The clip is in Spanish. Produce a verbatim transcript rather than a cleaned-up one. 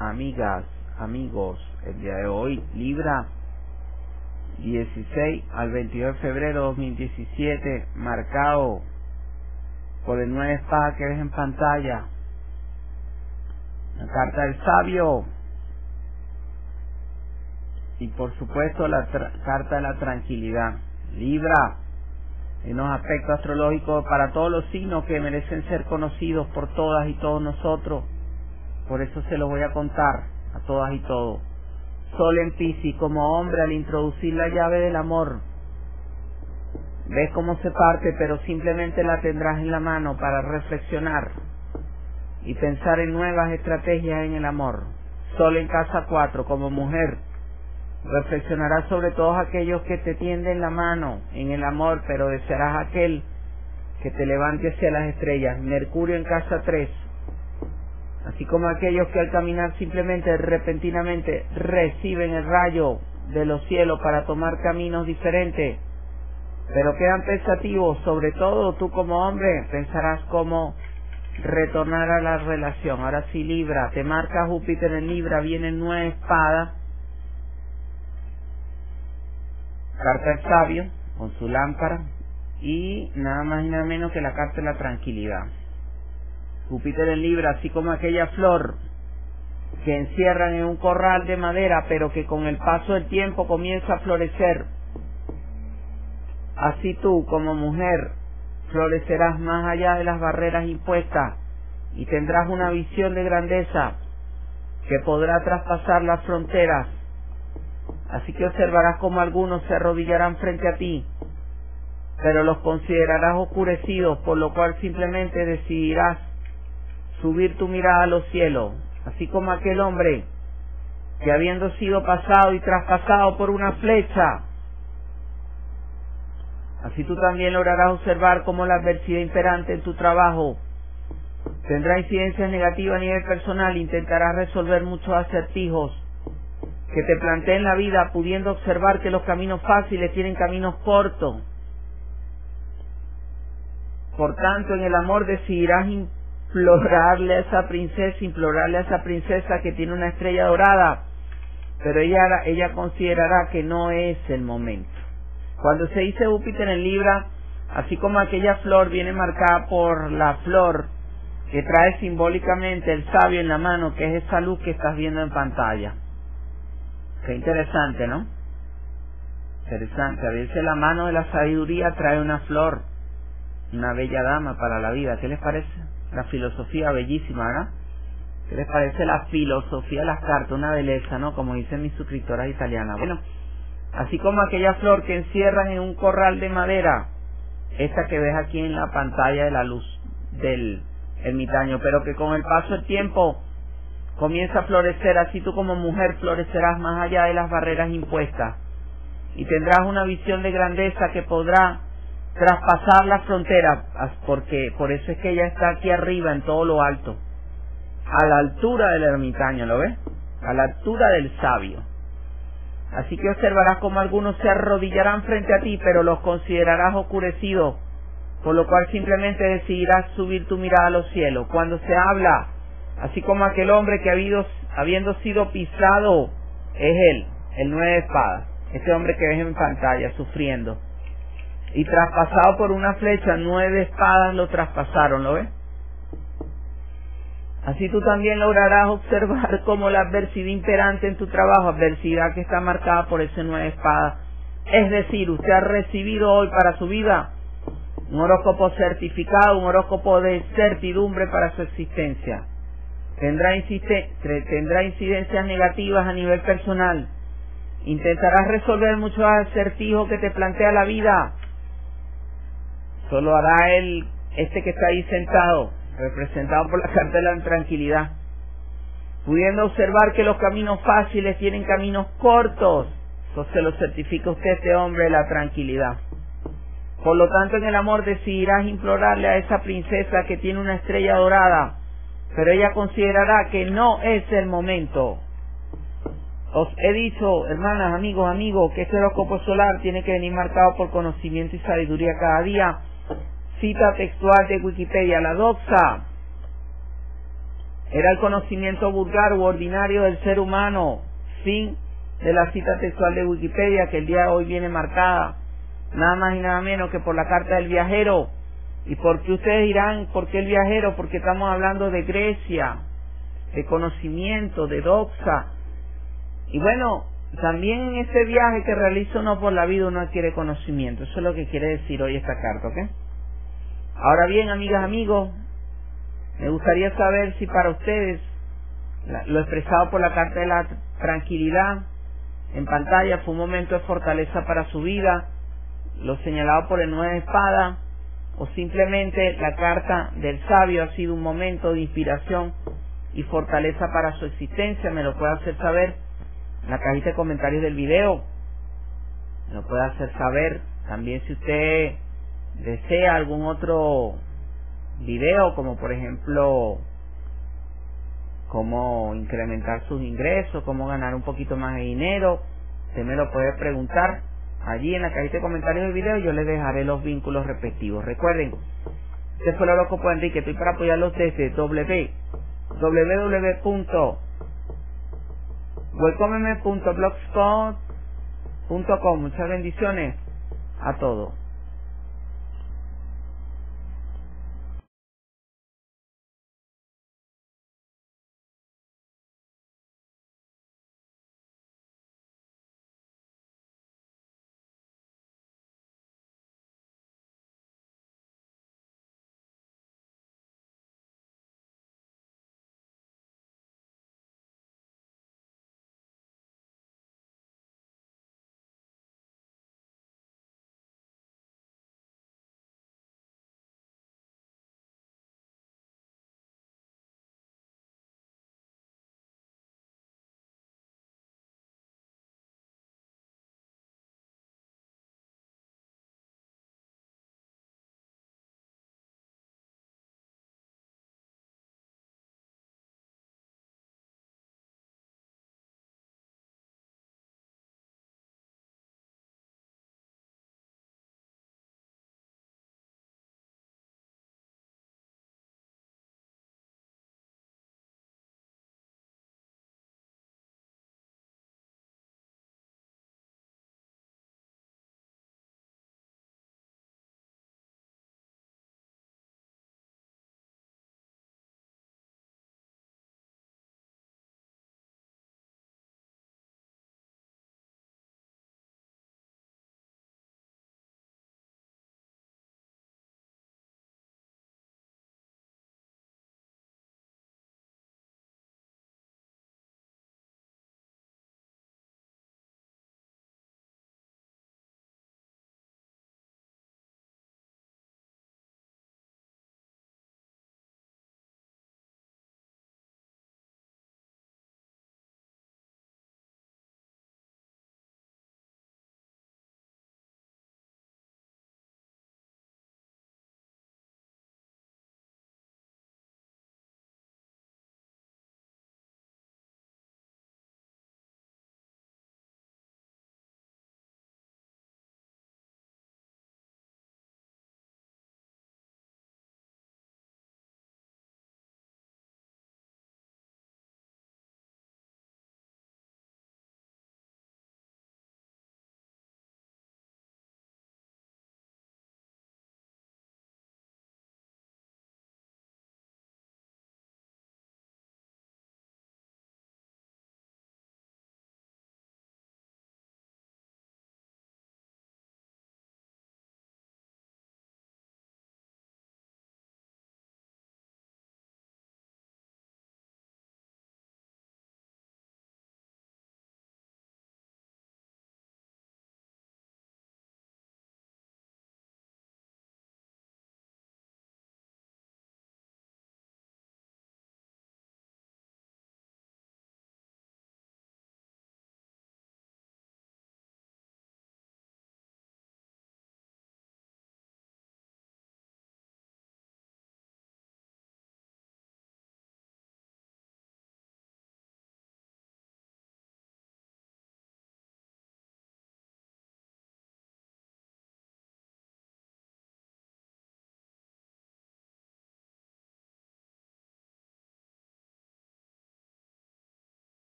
amigas, amigos, el día de hoy, Libra, dieciséis al veintidós de febrero de dos mil diecisiete, marcado por el nueve de espada que ves en pantalla, la carta del sabio y por supuesto la carta de la tranquilidad. Libra, en los aspectos astrológicos para todos los signos que merecen ser conocidos por todas y todos nosotros, por eso se los voy a contar a todas y todos. Sol en Piscis, como hombre, al introducir la llave del amor, ves cómo se parte, pero simplemente la tendrás en la mano para reflexionar y pensar en nuevas estrategias en el amor. Sol en casa cuatro, como mujer, reflexionarás sobre todos aquellos que te tienden la mano en el amor, pero desearás aquel que te levante hacia las estrellas. Mercurio en casa tres, así como aquellos que al caminar simplemente, repentinamente, reciben el rayo de los cielos para tomar caminos diferentes, pero quedan pensativos. Sobre todo tú como hombre pensarás cómo retornar a la relación. Ahora sí, Libra, te marca Júpiter en Libra, vienen nueve espadas, carta del sabio con su lámpara y nada más y nada menos que la carta de la tranquilidad. Júpiter en Libra, así como aquella flor que encierran en un corral de madera, pero que con el paso del tiempo comienza a florecer. Así tú, como mujer, florecerás más allá de las barreras impuestas y tendrás una visión de grandeza que podrá traspasar las fronteras. Así que observarás como algunos se arrodillarán frente a ti, pero los considerarás oscurecidos, por lo cual simplemente decidirás subir tu mirada a los cielos, así como aquel hombre que, habiendo sido pasado y traspasado por una flecha, así tú también lograrás observar cómo la adversidad imperante en tu trabajo tendrá incidencias negativas a nivel personal. Intentarás resolver muchos acertijos que te planteen la vida, pudiendo observar que los caminos fáciles tienen caminos cortos. Por tanto, en el amor decidirás implorarle a esa princesa, implorarle a esa princesa que tiene una estrella dorada, pero ella, ella considerará que no es el momento. Cuando se dice Júpiter en Libra, así como aquella flor viene marcada por la flor que trae simbólicamente el sabio en la mano, que es esa luz que estás viendo en pantalla. Qué interesante, ¿no? Interesante. A veces la mano de la sabiduría trae una flor, una bella dama para la vida. ¿Qué les parece? La filosofía bellísima, ¿verdad? ¿Qué les parece la filosofía de las cartas? Una belleza, ¿no? Como dicen mis suscriptoras italianas. Bueno, así como aquella flor que encierran en un corral de madera, esta que ves aquí en la pantalla de la luz del ermitaño, pero que con el paso del tiempo comienza a florecer. Así tú como mujer florecerás más allá de las barreras impuestas y tendrás una visión de grandeza que podrá traspasar las fronteras, porque por eso es que ella está aquí arriba en todo lo alto, a la altura del ermitaño, ¿lo ves? A la altura del sabio. Así que observarás como algunos se arrodillarán frente a ti, pero los considerarás oscurecidos, por lo cual simplemente decidirás subir tu mirada a los cielos. Cuando se habla, así como aquel hombre que habido, habiendo sido pisado, es él, el nueve de espadas, este hombre que ves en pantalla, sufriendo, y traspasado por una flecha, nueve espadas lo traspasaron, ¿lo ves? Así tú también lograrás observar como la adversidad imperante en tu trabajo, adversidad que está marcada por ese nueve de espadas. Es decir, usted ha recibido hoy para su vida un horóscopo certificado, un horóscopo de certidumbre para su existencia. Tendrá, insiste, tendrá incidencias negativas a nivel personal. Intentarás resolver muchos acertijos que te plantea la vida. Solo hará él, este que está ahí sentado, representado por la carta de la tranquilidad, pudiendo observar que los caminos fáciles tienen caminos cortos. Eso se lo certifica usted, este hombre de la tranquilidad. Por lo tanto, en el amor decidirás implorarle a esa princesa que tiene una estrella dorada, pero ella considerará que no es el momento. Os he dicho, hermanas, amigos, amigos, que este horóscopo solar tiene que venir marcado por conocimiento y sabiduría cada día. Cita textual de Wikipedia: la doxa Era el conocimiento vulgar u ordinario del ser humano. Fin de la cita textual de Wikipedia, que el día de hoy viene marcada nada más y nada menos que por la carta del viajero. ¿Y por qué ustedes dirán, por qué el viajero? Porque estamos hablando de Grecia, de conocimiento, de doxa. Y bueno, también en ese viaje que realiza uno por la vida uno adquiere conocimiento. Eso es lo que quiere decir hoy esta carta, ¿ok? Ahora bien, amigas, amigos, me gustaría saber si para ustedes la, lo expresado por la carta de la tranquilidad en pantalla fue un momento de fortaleza para su vida, lo señalado por el nueve de espada, o simplemente la carta del sabio ha sido un momento de inspiración y fortaleza para su existencia. Me lo puede hacer saber en la cajita de comentarios del video. Me lo puede hacer saber también si usted desea algún otro video, como por ejemplo cómo incrementar sus ingresos, cómo ganar un poquito más de dinero. Usted me lo puede preguntar allí en la cajita de comentarios del video, yo les dejaré los vínculos respectivos. Recuerden, este fue el horóscopo Enrique, estoy para apoyarlos desde w w w punto welcomeme punto blogspot punto com. Muchas bendiciones a todos.